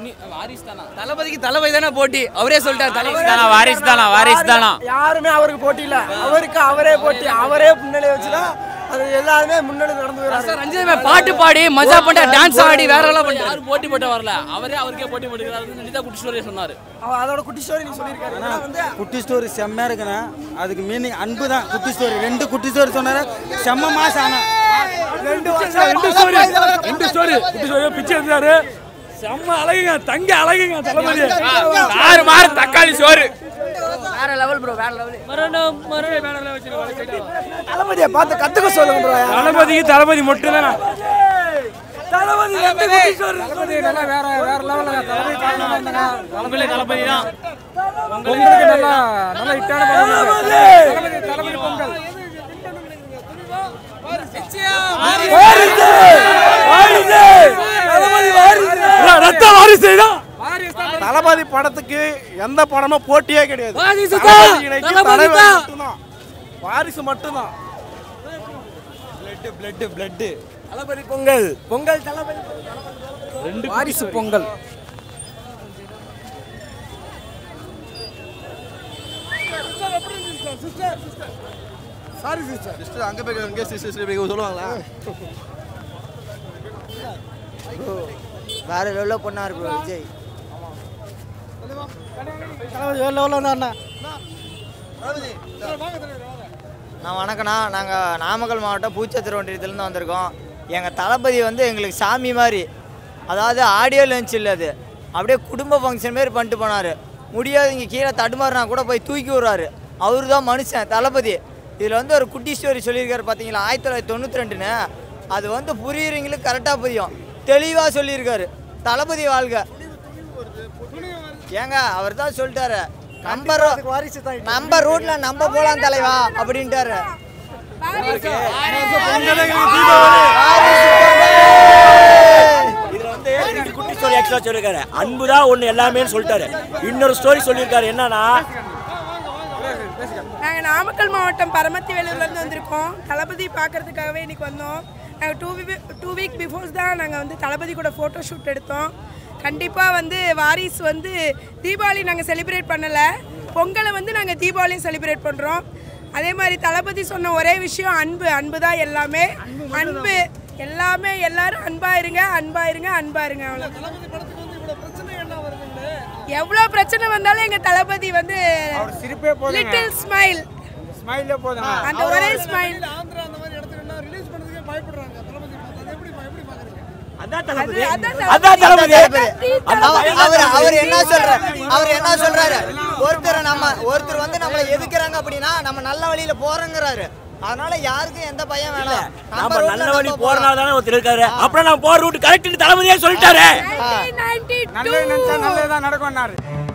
வாரிசு தானா? தளபதிக்கு தளபதி தானே போட்டி, அவரே சொல்லிட்டாரு. வாரிசு தானா. யாருமே அவருக்கு போட்டி இல்ல, அவருக்கு அவரே போட்டி. அவரே முன்னாடி வச்சுதான் அது எல்லாருமே முன்னாடி நடந்து வராங்க. ரஞ்சிதமே பாட்டு பாடி மஜா பண்ண டான்ஸ் ஆடி வேற எல்லாம் பண்ணி யாரும் போட்டி போட்டு வரல, அவருக்கே போட்டி போட்டுக்கிறாரு. நிதா குட்டி ஸ்டோரி சொன்னாரு. அதோட குட்டி ஸ்டோரி நீ சொல்லியிருக்காரு. குட்டி ஸ்டோரி செம்மையா இருக்குண்ணா. அதுக்கு மீனிங் அன்பு தான். குட்டி ஸ்டோரி 2 குட்டி ஸ்டோரி சொன்னாரு. செம்ம மாசம் ஆனா 2 ஸ்டோரி பிச்சை எடுத்தாரு. செம்ம அழகுங்க, தங்க அழகுங்க தளபதி. மாறு தக்காளி சோறு வேற லெவல் ப்ரோ, வேற லெவல். மறுபடியும் வேற லெவல் வச்சிருக்காங்க. தளபதியை பார்த்து கத்துக்க சொல்லுங்க ப்ரோ. தளபதி மட்டும் தானா? தளபதி நல்லா வேற லெவல்ல. தளபதி தான் உங்களுக்கு நல்ல ஹிட்டான தளபதி பொங்கல். தளபதி படத்துக்கு எந்த படமும் போட்டியே கிடையாது. வாரிசு மட்டும்தான். தளபதி பொங்கல் தளபதி வாரிசு பொங்கல். சாரி சிஸ்டர், அங்க போய் சிஸ்டர் சொல்லுவாங்களா? வேற லெவல்ல பண்ணாரு ப்ரோ விஜய். தளபதி வேற லெவல்ல வந்தாருண்ணா. வணக்கண்ணா. நாங்கள் நாமக்கல் மாவட்டம் பூச்சத்திர ஒன்றியத்துலேருந்து வந்திருக்கோம். எங்கள் தளபதி வந்து எங்களுக்கு சாமி மாதிரி. அதாவது ஆடியோ லஞ்ச் இல்லை, அது அப்படியே குடும்ப ஃபங்க்ஷன் மாரி பண்ணிட்டு போனார். முடியாது இங்கே கீழே தடுமாறினா கூட போய் தூக்கி விட்றாரு. அவரு தான் மனுஷன் தளபதி. இதில் வந்து ஒரு குட்டி ஸ்டோரி சொல்லியிருக்காரு பார்த்தீங்களா, 1992ன்னு. அது வந்து புரியுறவங்களுக்கு கரெக்டாக புரியும், தெளிவாக சொல்லியிருக்காரு. தளபதி வாழ்க. ஏங்க அவர் தான் சொல்லிட்டாரு, நம்ம ரூட்ல நம்ம போலாம் தலைவா அப்படின்ட்டாரு. இதுல வந்து 2 குட்டி ஸ்டோரி எக்ஸ்ட்ரா சொல்லிருக்காரு. அன்புதான் ஒண்ணு எல்லாமே சொல்லிட்டாரு. இன்னொரு ஸ்டோரி சொல்லியிருக்காரு. என்னன்னா, நாங்கள் நாமக்கல் மாவட்டம் பரமத்தி வேலூர்லேருந்து வந்திருக்கோம். தளபதி பார்க்கறதுக்காகவே இன்னைக்கு வந்தோம். நாங்கள் 2 வீக் பிஃபோர்ஸ் தான் நாங்கள் வந்து தளபதி கூட ஃபோட்டோ ஷூட் எடுத்தோம். கண்டிப்பாக வந்து வாரிசு வந்து தீபாவளி நாங்கள் செலிப்ரேட் பண்ணலை, பொங்கலை வந்து நாங்கள் தீபாவளியும் செலிப்ரேட் பண்ணுறோம். அதே மாதிரி தளபதி சொன்ன ஒரே விஷயம் அன்பு தான் எல்லாமே. அன்பு எல்லாமே, எல்லாரும் அன்பாயிருங்க. அவ்வளோ எவ்வளோ பிரச்சனை வந்தாலும் எங்கள் தளபதி வந்து லிட்டில் ஸ்மைல், அந்த ஒரே ஸ்மைல். அவர் என்ன சொல்றாரு, ஒருத்தர் வந்து நம்மளை எதுக்குறாங்க அப்படின்னா நம்ம நல்ல வழியில போறோங்கிறாரு. அதனால யாருக்கும் எந்த பயம் வேணாம். நம்ம நல்ல வழி போறனால தானே ஒருத்தர் இருக்காரு. அப்புறம் நான் போற ரூட் கரெக்ட் தளபதியே சொல்லிட்டாரு. நல்லது நினைச்சா நல்லதுதான் நடக்கும்னாரு.